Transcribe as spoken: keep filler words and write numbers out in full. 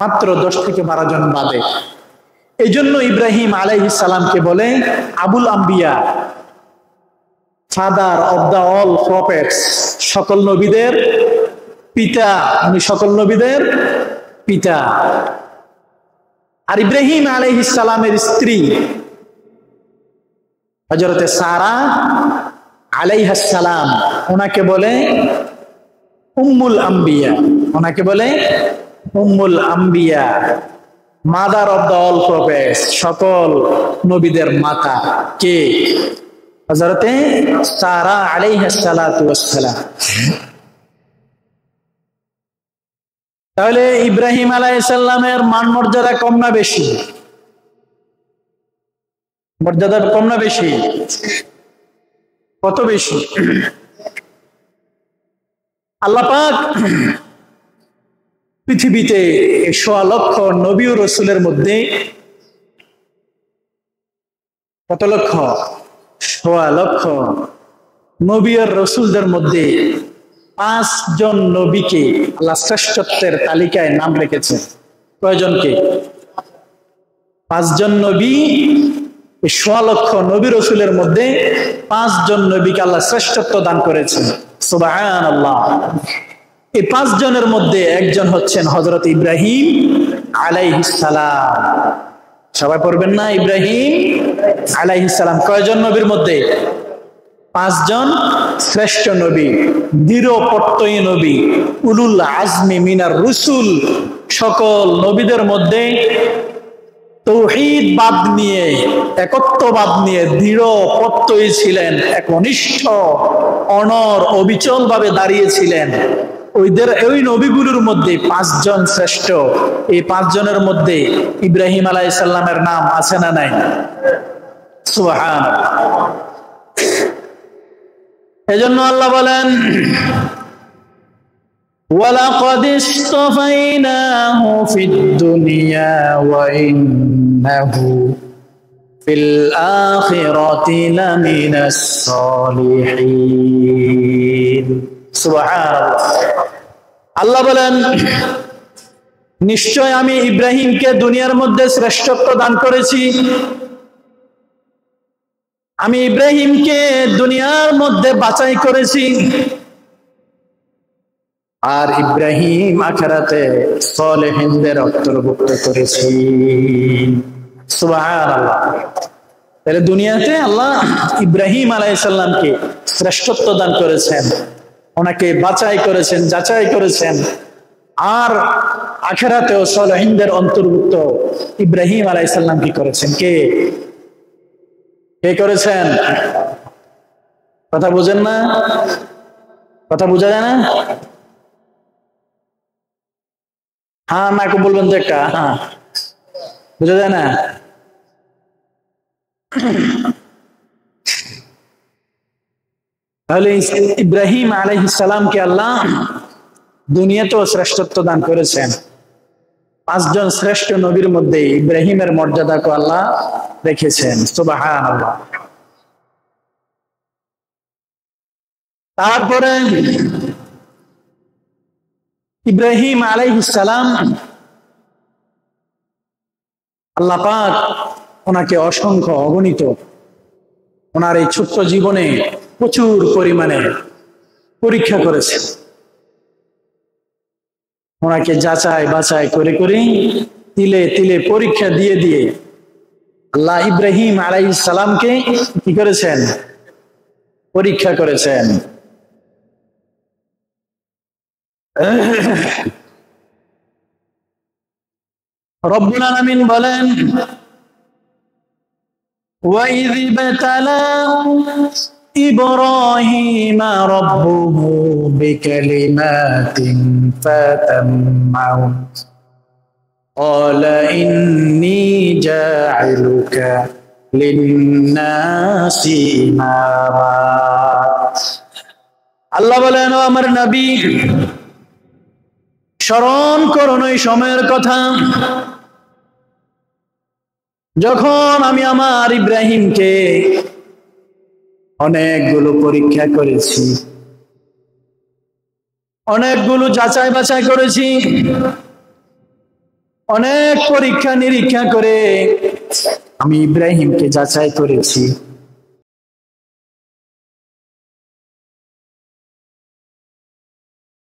মাত্র দশ থেকে বারো জন বাদে। এই জন্য ইব্রাহিম আলাইহিস সালামকে বলে আবুল আম্বিয়া, father of the all prophets, সকল নবীদের পিতা, উনি সকল নবীদের পিতা। আর ইব্রাহিম আলাইহিস সালামের স্ত্রী হযরতে সারা আলাইহাস সালাম, ওনাকে বলে উম্মুল আম্বিয়া, ওনাকে বলে উম্মুল আম্বিয়া, mother of the all prophets, সকল নবীদের মাতা। কে? হযরতে সারা আলাইহাস সালাতু ওয়াস সালাম। তাহলে ইব্রাহিম আলাইহিস সালামের মান মর্যাদা কম না বেশি? মর্যাদা কম না বেশি? কত বেশি? আল্লাহ পাক পৃথিবীতে সোয়া লক্ষ নবী ও রাসূলের মধ্যে কত লক্ষ? সোয়া লক্ষ নবী আর রাসূলদের মধ্যে পাঁচ জন নবীকে আল্লাহ শ্রেষ্ঠত্বের তালিকায় নাম রেখেছেন। কয়জনকে? পাঁচজন নবী। সোয়া লক্ষ নবী রাসূলের মধ্যে পাঁচজন নবীকে আল্লাহ শ্রেষ্ঠত্ব দান করেছেন। সুবহানাল্লাহ। এই পাঁচ জনের মধ্যে একজন হচ্ছেন হযরত ইব্রাহিম আলাইহিস সালাম। সবাই পড়বেন না? ইব্রাহিম আলাইহিস সালাম কয়জন নবীর মধ্যে? পাঁচজন শ্রেষ্ঠ নবী, দৃঢ় প্রত্যয়ী নবী, উলুল আজমি মিনার রুসুল। সকল নবীদের মধ্যে তাওহীদবাদ নিয়ে, একত্ববাদ নিয়ে দৃঢ় প্রত্যয়ী ছিলেন, একনিষ্ঠ, অনর, অবিচল ভাবে দাঁড়িয়েছিলেন। ওইদের ওই নবীগুলোর মধ্যে পাঁচজন শ্রেষ্ঠ। এই পাঁচজনের মধ্যে ইব্রাহিম আলাইহিস সালামের নাম আছে না নাই? সুবহানাল্লাহ। এজন্য আল্লাহ বলেন ওয়ালাকাদ ইসতাফাইনাহু ফিদ দুনিয়া ওয়া ইন্নাহু ফিল আখিরাতি লামিনাস সালিহিন। সুবহানাল্লাহ। আল্লাহ বলেন নিশ্চয় আমি ইব্রাহিমকে দুনিয়ার মধ্যে শ্রেষ্ঠত্ব দান করেছি। আমি ইব্রাহিমকে দুনিয়ার মধ্যে বাছাই করেছি, আর ইব্রাহিম আখিরাতে সালেহিনদের অন্তর্ভুক্ত করেছি। সুবহানাল্লাহ। তাহলে দুনিয়াতে আল্লাহ ইব্রাহিম আলাইহিস সালামকে শ্রেষ্ঠত্ব দান করেছেন, ওনাকে বাছাই করেছেন, যাচাই করেছেন, আর আখিরাতেও সালেহিনদের অন্তর্ভুক্ত ইব্রাহিম আলাইহিস সালাম কি করেছেন? কে কে করেছেন? কথা বুঝেন না? কথা বোঝা যায় না? হ্যাঁ না কে বলবেন তো একটা। হ্যাঁ, বোঝা যায় না? তাহলে ইব্রাহিম আলাইহিস সালামকে আল্লাহ দুনিয়াতেও শ্রেষ্ঠত্ব দান করেছেন। পাঁচজন শ্রেষ্ঠ নবীর মধ্যে ইব্রাহিমের মর্যাদাকে আল্লাহ রেখেছেন। সুবহানাল্লাহ। তারপরে ইব্রাহিম আলাইহিস সালাম আল্লাহ পাক ওনাকে অসংখ্য অগণিত ওনার এই ছোট্ট জীবনে প্রচুর পরিমাণে পরীক্ষা করেছেন। ওনাকে যাচাই বাছাই করে করে তিলে তিলে পরীক্ষা দিয়ে দিয়ে আল্লাহ ইব্রাহিম আলাইহিস সালামকে কি করেছেন? পরীক্ষা করেছেন। রব্বুল আলামিন বলেন وَإِذِ ابْتَلَى إِبْرَاهِيمَ رَبُّهُ بِكَلِمَاتٍ فَأَتَمَّهُنَّ قَالَ إِنِّي جَاعِلُكَ لِلنَّاسِ إِمَامًا। আল্লাহ বলেন, ও আমার নবী, স্মরণ করুন ওই সময়ের কথা যখন আমি আমার ইব্রাহিমকে অনেকগুলো পরীক্ষা করেছি, অনেকগুলো যাচাই বাছাই করেছি। অনেক পরীক্ষা নিরীক্ষা করে আমি ইব্রাহিমকে যাচাই করেছি।